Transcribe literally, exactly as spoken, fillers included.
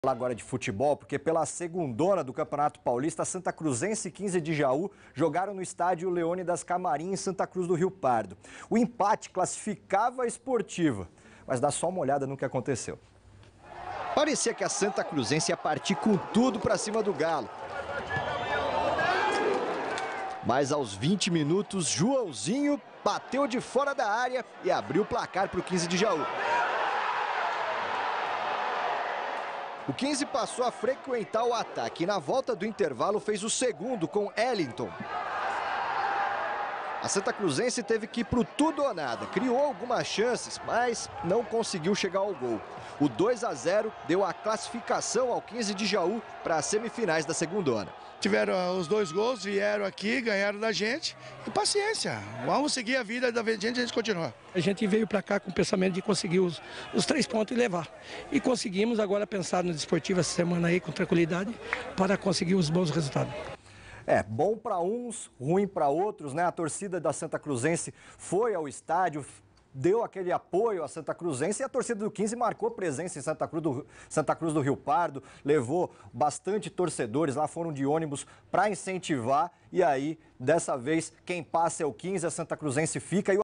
Falar agora de futebol, porque pela segundona do Campeonato Paulista, Santa Cruzense e quinze de Jaú jogaram no estádio Leônidas Camarim, em Santa Cruz do Rio Pardo. O empate classificava a Esportiva, mas dá só uma olhada no que aconteceu. Parecia que a Santa Cruzense ia partir com tudo para cima do Galo. Mas aos vinte minutos, Joãozinho bateu de fora da área e abriu o placar para o quinze de Jaú. O quinze passou a frequentar o ataque e na volta do intervalo fez o segundo com Ellington. A Santa Cruzense teve que ir pro tudo ou nada, criou algumas chances, mas não conseguiu chegar ao gol. O dois a zero deu a classificação ao quinze de Jaú para as semifinais da segundona. Tiveram os dois gols, vieram aqui, ganharam da gente e paciência. Vamos seguir a vida da gente, a gente continua. A gente veio para cá com o pensamento de conseguir os, os três pontos e levar. E conseguimos agora pensar no desportivo essa semana aí com tranquilidade para conseguir os bons resultados. É, bom para uns, ruim para outros, né? A torcida da Santa Cruzense foi ao estádio, deu aquele apoio à Santa Cruzense e a torcida do quinze marcou presença em Santa Cruz do, Santa Cruz do Rio Pardo, levou bastante torcedores, lá foram de ônibus para incentivar e aí, dessa vez, quem passa é o quinze, a Santa Cruzense fica e o